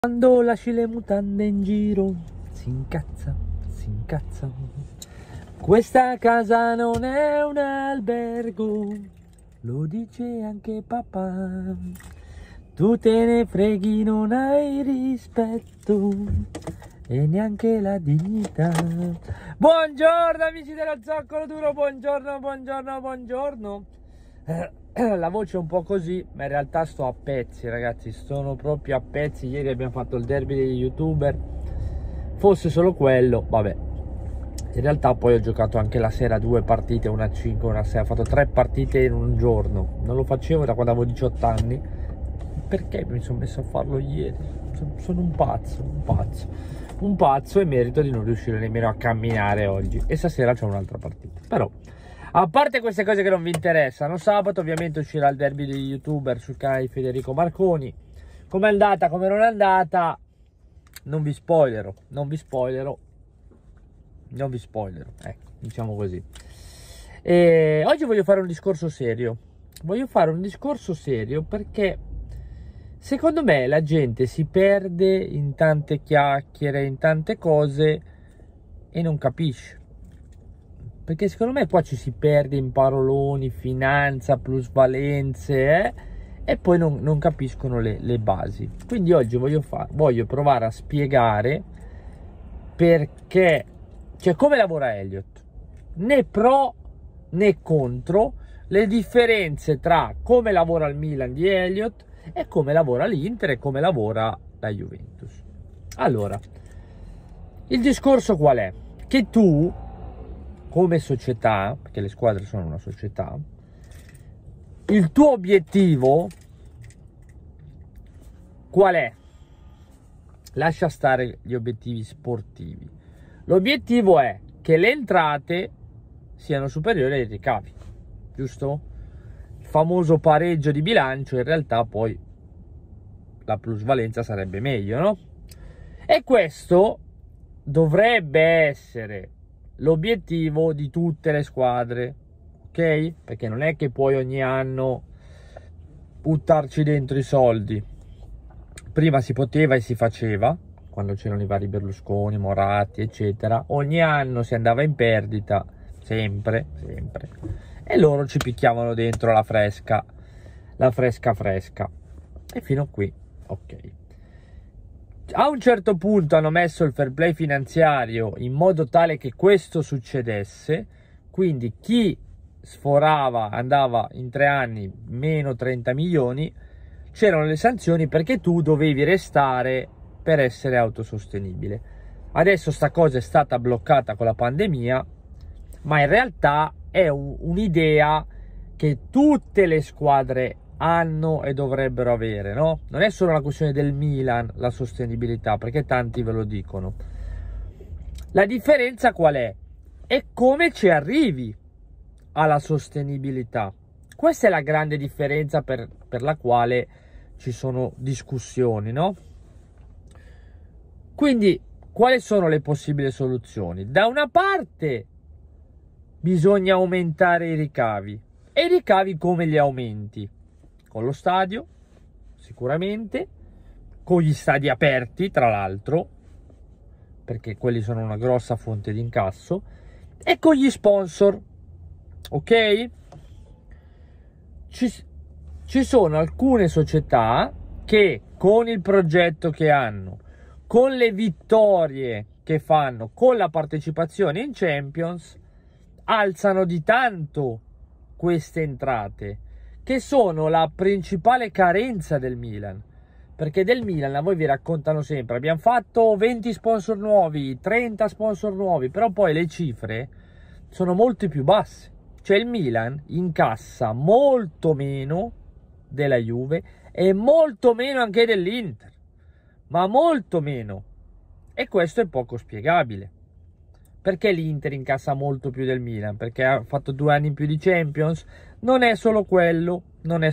Quando lasci le mutande in giro, si incazza, si incazza. Questa casa non è un albergo, lo dice anche papà. Tu te ne freghi, non hai rispetto e neanche la dignità. Buongiorno amici dello Zoccolo Duro, buongiorno, buongiorno, buongiorno. La voce è un po' così, ma in realtà sto a pezzi, ragazzi, sono proprio a pezzi. Ieri abbiamo fatto il derby degli youtuber, fosse solo quello, vabbè. In realtà poi ho giocato anche la sera 2 partite, una a 5, una a 6, ho fatto 3 partite in un giorno. Non lo facevo da quando avevo 18 anni. Perché mi sono messo a farlo ieri? Sono un pazzo e merito di non riuscire nemmeno a camminare oggi. E stasera c'è un'altra partita. Però, a parte queste cose che non vi interessano, sabato ovviamente uscirà il derby degli youtuber sul canale di Federico Marconi. Com'è andata, come non è andata, non vi spoilerò, ecco, diciamo così. E oggi voglio fare un discorso serio. Perché secondo me la gente si perde in tante chiacchiere, in tante cose e non capisce. Perché secondo me qua ci si perde in paroloni, finanza, plusvalenze, e poi non capiscono le basi. Quindi oggi voglio provare a spiegare perché, cioè come lavora Elliott, né pro né contro, le differenze tra come lavora il Milan di Elliott e come lavora l'Inter e come lavora la Juventus. Allora, il discorso qual è? Che tu, come società, perché le squadre sono una società, il tuo obiettivo qual è? Lascia stare gli obiettivi sportivi. L'obiettivo è che le entrate siano superiori ai ricavi, giusto? Il famoso pareggio di bilancio, in realtà poi la plusvalenza sarebbe meglio, no? E questo dovrebbe essere l'obiettivo di tutte le squadre, ok? Perché non è che puoi ogni anno buttarci dentro i soldi. Prima si poteva e si faceva, quando c'erano i vari Berlusconi, Moratti, eccetera. Ogni anno si andava in perdita, sempre, e loro ci picchiavano dentro la fresca. E fino a qui, ok. A un certo punto hanno messo il fair play finanziario in modo tale che questo succedesse, quindi chi sforava andava in 3 anni meno 30 milioni, c'erano le sanzioni perché tu dovevi restare per essere autosostenibile. Adesso sta cosa è stata bloccata con la pandemia, ma in realtà è un'idea che tutte le squadre hanno e dovrebbero avere, no? Non è solo una questione del Milan la sostenibilità, perché tanti ve lo dicono. La differenza qual è? È come ci arrivi alla sostenibilità. Questa è la grande differenza per la quale ci sono discussioni, no? Quindi quali sono le possibili soluzioni? Da una parte bisogna aumentare i ricavi. E i ricavi come li aumenti? Con lo stadio, sicuramente, con gli stadi aperti, tra l'altro, perché quelli sono una grossa fonte di incasso, e con gli sponsor, ok? Ci sono alcune società che con il progetto che hanno, con le vittorie che fanno, con la partecipazione in Champions, alzano di tanto queste entrate, che sono la principale carenza del Milan. Perché del Milan a voi vi raccontano sempre: abbiamo fatto 20 sponsor nuovi, 30 sponsor nuovi, però poi le cifre sono molto più basse. Cioè il Milan incassa molto meno della Juve e molto meno anche dell'Inter, ma molto meno, e questo è poco spiegabile. Perché l'Inter incassa molto più del Milan? Perché ha fatto 2 anni in più di Champions? Non è solo quello,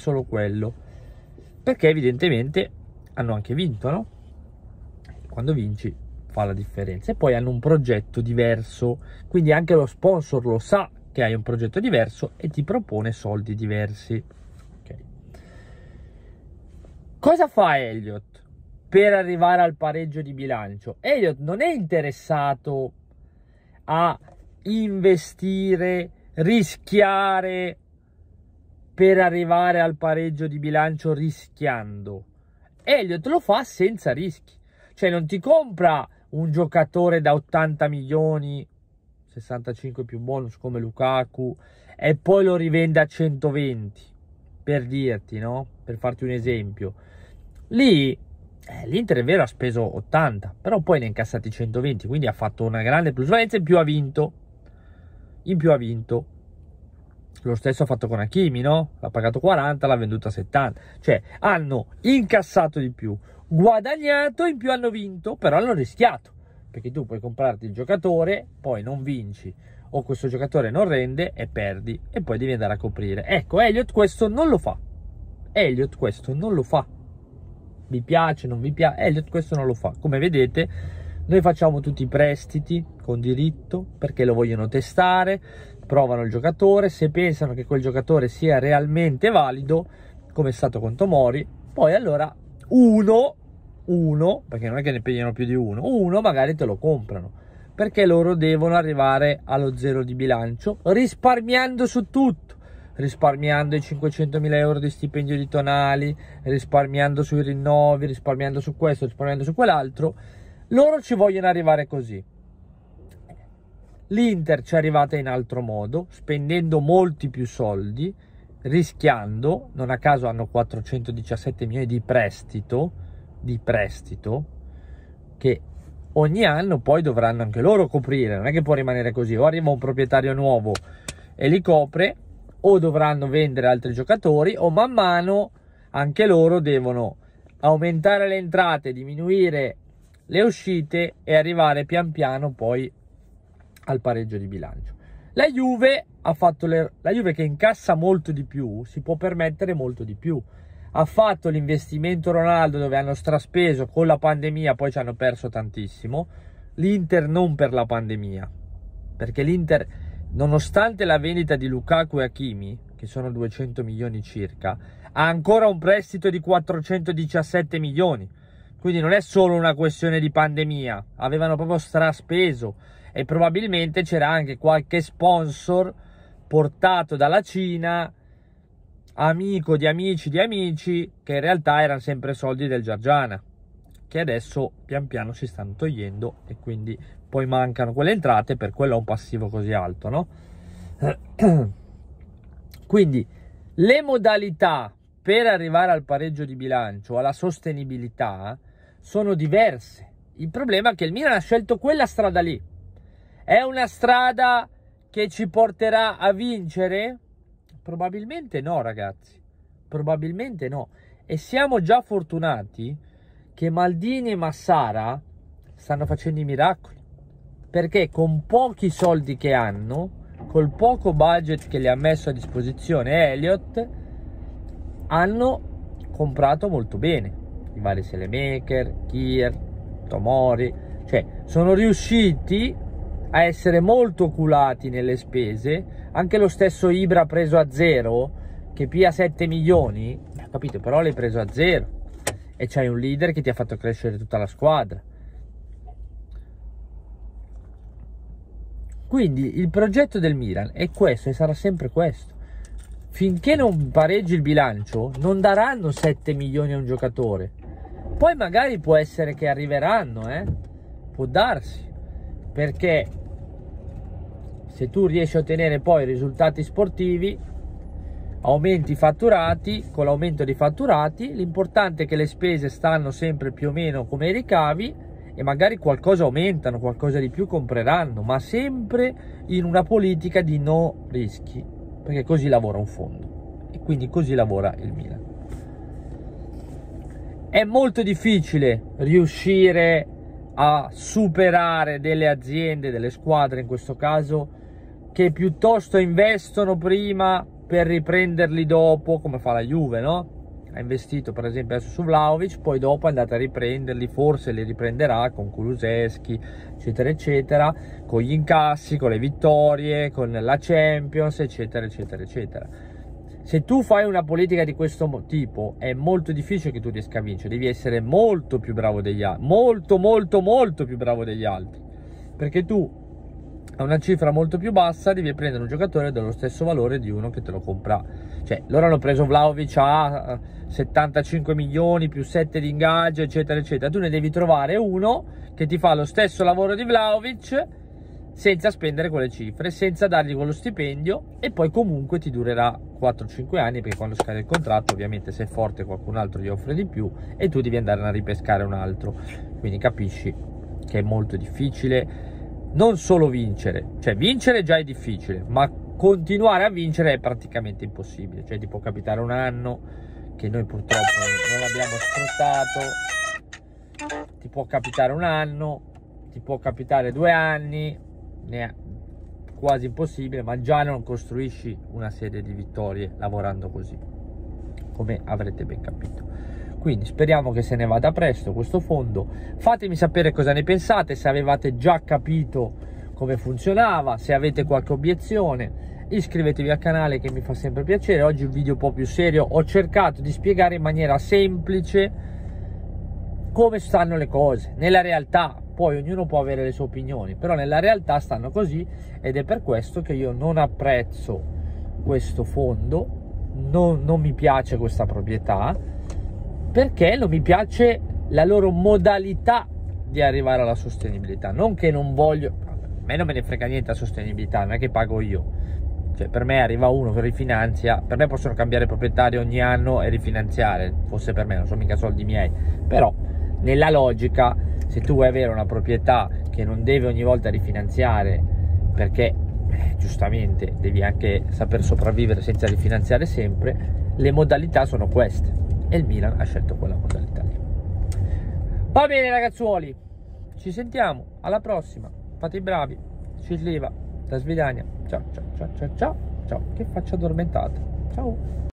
perché evidentemente hanno anche vinto, no? Quando vinci fa la differenza. E poi hanno un progetto diverso, quindi anche lo sponsor lo sa che hai un progetto diverso e ti propone soldi diversi. Okay. Cosa fa Elliott? per arrivare al pareggio di bilancio. Elliott non è interessato a investire, rischiare per arrivare al pareggio di bilancio rischiando. Elliott lo fa senza rischi, cioè non ti compra un giocatore da 80 milioni, 65 più bonus come Lukaku, e poi lo rivende a 120, per dirti, no? Per farti un esempio. Lì l'Inter è vero ha speso 80, però poi ne ha incassati 120, quindi ha fatto una grande plusvalenza, in più ha vinto. Lo stesso ha fatto con Hakimi, no? L'ha pagato 40, l'ha venduto a 70. Cioè, hanno incassato di più, guadagnato, in più hanno vinto, però hanno rischiato. Perché tu puoi comprarti il giocatore, poi non vinci, o questo giocatore non rende e perdi, e poi devi andare a coprire. Ecco, Elliott questo non lo fa. Vi piace, non vi piace? Elliott questo non lo fa. Come vedete, noi facciamo tutti i prestiti con diritto, perché lo vogliono testare, provano il giocatore, se pensano che quel giocatore sia realmente valido, come è stato con Tomori, poi allora uno, perché non è che ne pigliano più di uno magari te lo comprano, perché loro devono arrivare allo zero di bilancio, risparmiando su tutto, risparmiando i 500.000 euro di stipendio di Tonali, risparmiando sui rinnovi, risparmiando su questo, risparmiando su quell'altro. Loro ci vogliono arrivare così. L'Inter ci è arrivata in altro modo, spendendo molti più soldi, rischiando, non a caso hanno 417 milioni di prestito, che ogni anno poi dovranno anche loro coprire, non è che può rimanere così, o arriva un proprietario nuovo e li copre, o dovranno vendere altri giocatori, o man mano anche loro devono aumentare le entrate, diminuire le uscite e arrivare pian piano poi al pareggio di bilancio. La Juve ha fatto la Juve, che incassa molto di più, si può permettere molto di più. Ha fatto l'investimento Ronaldo, dove hanno straspeso con la pandemia, poi ci hanno perso tantissimo. L'Inter non per la pandemia, perché l'Inter, nonostante la vendita di Lukaku e Hakimi, che sono 200 milioni circa, ha ancora un prestito di 417 milioni. Quindi non è solo una questione di pandemia, avevano proprio straspeso, e probabilmente c'era anche qualche sponsor portato dalla Cina, amico di amici di amici, che in realtà erano sempre soldi del Giargiana, che adesso pian piano si stanno togliendo, e quindi poi mancano quelle entrate, per quello è un passivo così alto, no? Quindi le modalità per arrivare al pareggio di bilancio, alla sostenibilità, sono diverse. Il problema è che il Milan ha scelto quella strada lì. È una strada che ci porterà a vincere? Probabilmente no, ragazzi, probabilmente no. E siamo già fortunati che Maldini e Massara stanno facendo i miracoli, perché con pochi soldi che hanno, col poco budget che li ha messo a disposizione Elliott, hanno comprato molto bene i vari Selemaker, Kier, Tomori, cioè sono riusciti a essere molto oculati nelle spese. Anche lo stesso Ibra preso a zero, che pia 7 milioni, capito, però l'hai preso a zero e c'hai un leader che ti ha fatto crescere tutta la squadra. Quindi il progetto del Milan è questo e sarà sempre questo. Finché non pareggi il bilancio non daranno 7 milioni a un giocatore. Poi magari può essere che arriveranno, può darsi, perché se tu riesci a ottenere poi risultati sportivi, aumenti i fatturati, con l'aumento dei fatturati l'importante è che le spese stanno sempre più o meno come i ricavi, e magari qualcosa aumentano, qualcosa di più compreranno, ma sempre in una politica di no rischi, perché così lavora un fondo e quindi così lavora il Milan. È molto difficile riuscire a superare delle aziende, delle squadre in questo caso, che piuttosto investono prima per riprenderli dopo, come fa la Juve, no? Ha investito per esempio adesso su Vlahovic, poi dopo è andata a riprenderli, forse li riprenderà con Kulusevski, eccetera eccetera, con gli incassi, con le vittorie, con la Champions, eccetera eccetera eccetera. Se tu fai una politica di questo tipo, è molto difficile che tu riesca a vincere. Devi essere molto più bravo degli altri, molto più bravo degli altri, perché tu a una cifra molto più bassa devi prendere un giocatore dello stesso valore di uno che te lo compra. Cioè, loro hanno preso Vlahovic a 75 milioni più 7 di ingaggio, eccetera eccetera. Tu ne devi trovare uno che ti fa lo stesso lavoro di Vlahovic senza spendere quelle cifre, senza dargli quello stipendio, e poi comunque ti durerà 4-5 anni, perché quando scade il contratto ovviamente se è forte qualcun altro gli offre di più e tu devi andare a ripescare un altro. Quindi capisci che è molto difficile non solo vincere, cioè vincere già è difficile, ma continuare a vincere è praticamente impossibile. Cioè ti può capitare un anno che noi purtroppo non abbiamo sfruttato, ti può capitare un anno, ti può capitare 2 anni, è quasi impossibile, ma già non costruisci una serie di vittorie lavorando così, come avrete ben capito. Quindi speriamo che se ne vada presto questo fondo. Fatemi sapere cosa ne pensate, se avevate già capito come funzionava, se avete qualche obiezione. Iscrivetevi al canale, che mi fa sempre piacere. Oggi un video un po' più serio, ho cercato di spiegare in maniera semplice come stanno le cose nella realtà. Poi ognuno può avere le sue opinioni, però nella realtà stanno così, ed è per questo che io non apprezzo questo fondo, non mi piace questa proprietà, perché non mi piace la loro modalità di arrivare alla sostenibilità. Non che non voglio, a me non me ne frega niente la sostenibilità, non è che pago io, cioè per me arriva uno che rifinanzia, per me possono cambiare proprietario ogni anno e rifinanziare, fosse per me, non sono mica soldi miei, però nella logica, se tu vuoi avere una proprietà che non deve ogni volta rifinanziare, perché giustamente devi anche saper sopravvivere senza rifinanziare sempre, le modalità sono queste, e il Milan ha scelto quella modalità lì. Va bene ragazzuoli, ci sentiamo alla prossima, fate i bravi, Cisliva da Svidania, ciao ciao ciao ciao ciao, che faccia addormentata, ciao.